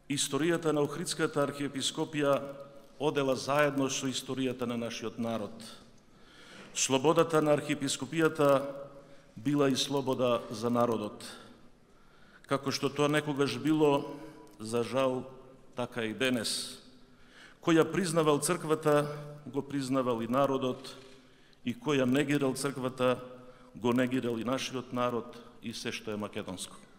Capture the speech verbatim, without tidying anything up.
Историјата на Охридската архиепископија одела заедно со историјата на нашиот народ. Слободата на архиепископијата била и слобода за народот. Како што тоа некогаш било, за жал, така и денес. Која признавал црквата, го признавал и народот, и која негирал црквата, го негирал и нашиот народ и се што е македонско.